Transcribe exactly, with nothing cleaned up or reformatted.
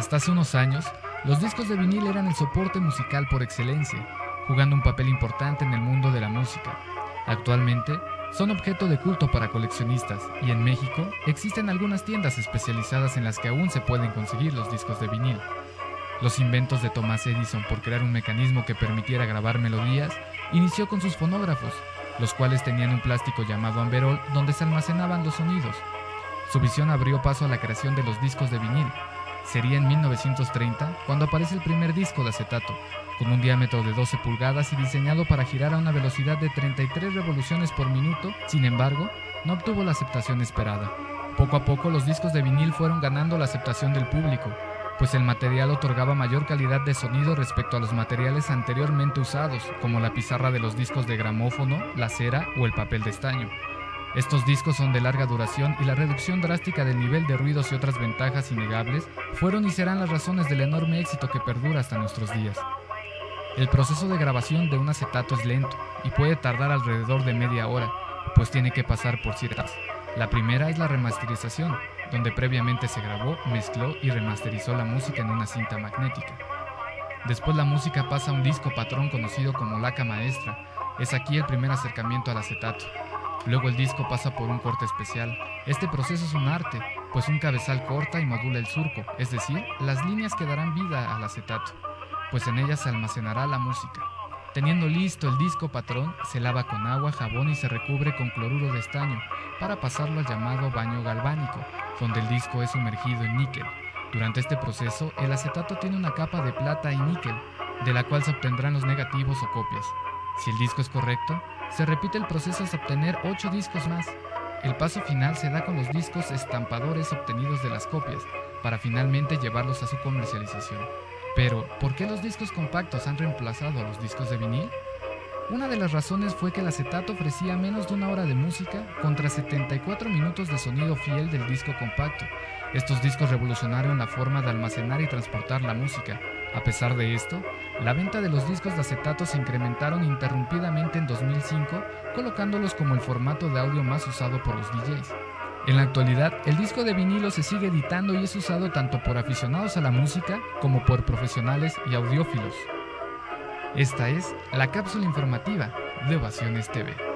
Hasta hace unos años, los discos de vinil eran el soporte musical por excelencia, jugando un papel importante en el mundo de la música. Actualmente, son objeto de culto para coleccionistas y en México existen algunas tiendas especializadas en las que aún se pueden conseguir los discos de vinil. Los inventos de Thomas Edison por crear un mecanismo que permitiera grabar melodías inició con sus fonógrafos, los cuales tenían un plástico llamado amberol donde se almacenaban los sonidos. Su visión abrió paso a la creación de los discos de vinil. Sería en mil novecientos treinta cuando aparece el primer disco de acetato, con un diámetro de doce pulgadas y diseñado para girar a una velocidad de treinta y tres revoluciones por minuto. Sin embargo, no obtuvo la aceptación esperada. Poco a poco los discos de vinil fueron ganando la aceptación del público, pues el material otorgaba mayor calidad de sonido respecto a los materiales anteriormente usados, como la pizarra de los discos de gramófono, la cera o el papel de estaño. Estos discos son de larga duración y la reducción drástica del nivel de ruidos y otras ventajas innegables fueron y serán las razones del enorme éxito que perdura hasta nuestros días. El proceso de grabación de un acetato es lento y puede tardar alrededor de media hora, pues tiene que pasar por siete etapas. La primera es la remasterización, donde previamente se grabó, mezcló y remasterizó la música en una cinta magnética. Después la música pasa a un disco patrón conocido como laca maestra. Es aquí el primer acercamiento al acetato. Luego el disco pasa por un corte especial. Este proceso es un arte, pues un cabezal corta y modula el surco, es decir, las líneas que darán vida al acetato, pues en ellas se almacenará la música. Teniendo listo el disco patrón, se lava con agua, jabón y se recubre con cloruro de estaño para pasarlo al llamado baño galvánico, donde el disco es sumergido en níquel. Durante este proceso, el acetato tiene una capa de plata y níquel, de la cual se obtendrán los negativos o copias. Si el disco es correcto, se repite el proceso hasta obtener ocho discos más. El paso final se da con los discos estampadores obtenidos de las copias, para finalmente llevarlos a su comercialización. Pero, ¿por qué los discos compactos han reemplazado a los discos de vinil? Una de las razones fue que el acetato ofrecía menos de una hora de música contra setenta y cuatro minutos de sonido fiel del disco compacto. Estos discos revolucionaron la forma de almacenar y transportar la música. A pesar de esto, la venta de los discos de acetato se incrementaron interrumpidamente en dos mil cinco, colocándolos como el formato de audio más usado por los D Js. En la actualidad, el disco de vinilo se sigue editando y es usado tanto por aficionados a la música como por profesionales y audiófilos. Esta es la cápsula informativa de Ovaciones T V.